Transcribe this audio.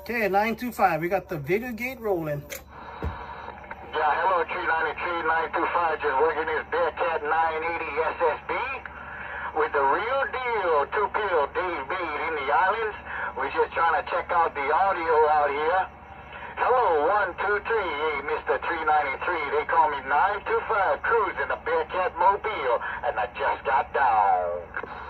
Okay, 925. We got the video gate rolling. Yeah, hello, 393 925. Just working this Bearcat 980 SSB with the real deal, two-pill Dave Bede in the islands. We're just trying to check out the audio out here. Hello, 123. Hey, Mr. 393. They call me 925 cruising the Bearcat Mobile, and I just got down.